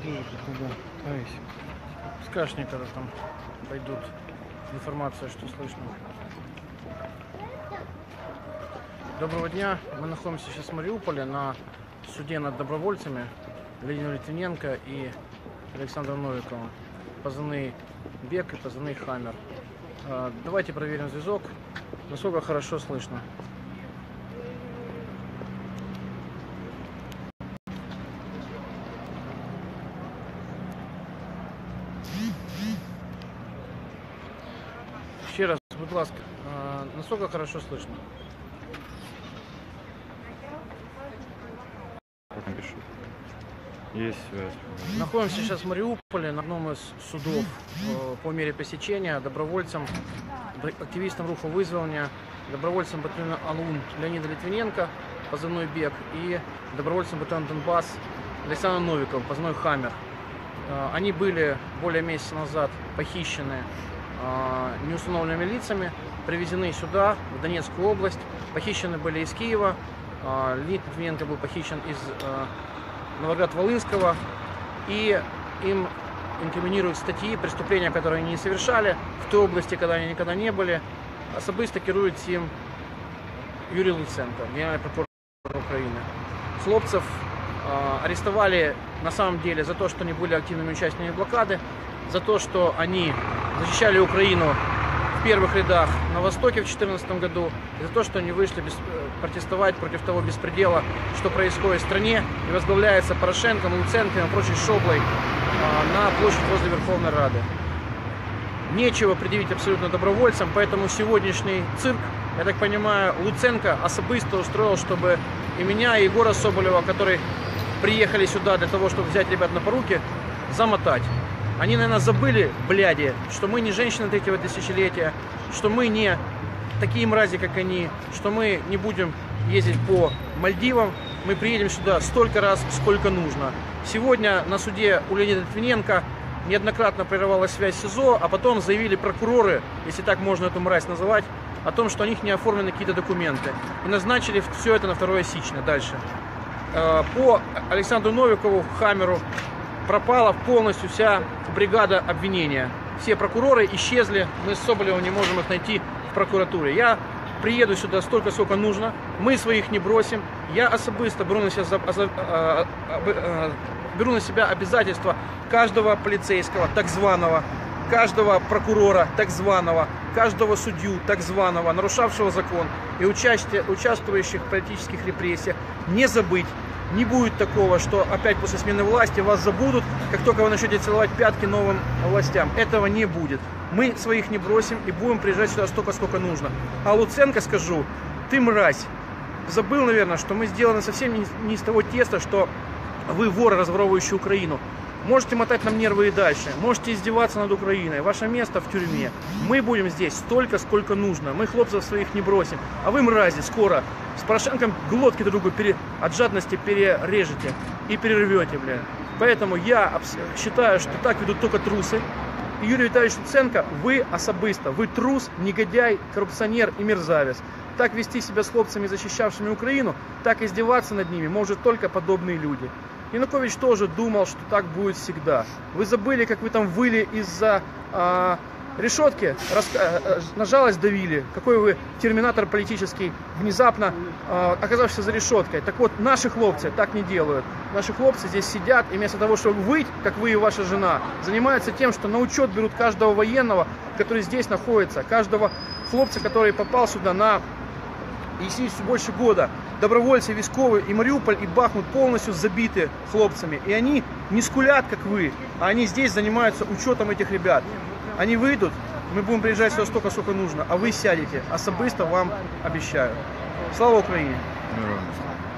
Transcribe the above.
Скажешь мне, когда там пойдут информация, что слышно. Доброго дня. Мы находимся сейчас в Мариуполе на суде над добровольцами Леонидом Литвиненко и Александром Новиковым. Позывные Бег и позывные Хаммер. Давайте проверим зв'язок, насколько хорошо слышно. Ще раз, будь ласка, насколько хорошо слышно? Есть связь. Находимся сейчас в Мариуполе на одном из судов по мере пресечения добровольцам, активистам руху вызвания, добровольцам батальона АЛУН Леонида Литвиненко, позывной Бег, и добровольцам батальона Донбасс Александра Новикова, позывной Хаммер. Они были более месяца назад похищены неустановленными лицами, привезены сюда, в Донецкую область. Похищены были из Киева. Леонид Литвиненко был похищен из Новоград-Волынского, и им инкриминируют статьи, преступления, которые они не совершали в той области, когда они никогда не были. Особисто керует им Юрий Луценко, генеральный прокурор Украины. Хлопцев арестовали на самом деле за то, что они были активными участниками блокады, за то, что они защищали Украину в первых рядах на Востоке в 2014 году, и за то, что они вышли протестовать против того беспредела, что происходит в стране и возглавляется Порошенко, Луценко и прочей шоблой на площадь возле Верховной Рады. Нечего предъявить абсолютно добровольцам, поэтому сегодняшний цирк, я так понимаю, Луценко особисто устроил, чтобы и меня, и Егора Соболева, которые приехали сюда для того, чтобы взять ребят на поруки, замотать. Они, наверное, забыли, бляди, что мы не женщины третьего тысячелетия, что мы не такие мрази, как они, что мы не будем ездить по Мальдивам, мы приедем сюда столько раз, сколько нужно. Сегодня на суде у Леонида Литвиненко неоднократно прерывалась связь с СИЗО, а потом заявили прокуроры, если так можно эту мразь называть, о том, что у них не оформлены какие-то документы. И назначили все это на 2 січня дальше. По Александру Новикову, Хаммеру, пропала полностью вся бригада обвинения. Все прокуроры исчезли, мы с Соболевым не можем их найти в прокуратуре. Я приеду сюда столько, сколько нужно, мы своих не бросим. Я особисто беру на себя обязательства каждого полицейского, так званого, каждого прокурора, так званого, каждого судью, так званого, нарушавшего закон и участвующих в политических репрессиях, не забыть. Не будет такого, что опять после смены власти вас забудут, как только вы начнете целовать пятки новым властям. Этого не будет. Мы своих не бросим и будем приезжать сюда столько, сколько нужно. А Луценко скажу, ты мразь. Забыл, наверное, что мы сделаны совсем не из того теста, что вы воры, разворовывающие Украину. Можете мотать нам нервы и дальше, можете издеваться над Украиной. Ваше место в тюрьме. Мы будем здесь столько, сколько нужно. Мы хлопцев своих не бросим. А вы, мрази, скоро с Порошенком глотки друг другу от жадности перережете и перервете, блин. Поэтому я считаю, что так ведут только трусы. И Юрий Витальевич Луценко, вы особисто, вы трус, негодяй, коррупционер и мерзавец. Так вести себя с хлопцами, защищавшими Украину, так издеваться над ними может только подобные люди. Янукович тоже думал, что так будет всегда. Вы забыли, как вы там выли из-за решетки, на жалость давили. Какой вы терминатор политический, внезапно оказавшийся за решеткой. Так вот, наши хлопцы так не делают. Наши хлопцы здесь сидят, и вместо того, чтобы выть, как вы и ваша жена, занимаются тем, что на учет берут каждого военного, который здесь находится, каждого хлопца, который попал сюда на если больше года. Добровольцы, військовые и Мариуполь, и Бахмут полностью забиты хлопцами. И они не скулят, как вы, а они здесь занимаются учетом этих ребят. Они выйдут, мы будем приезжать сюда столько, сколько нужно, а вы сядете. Особисто вам обещаю. Слава Украине! Здорово.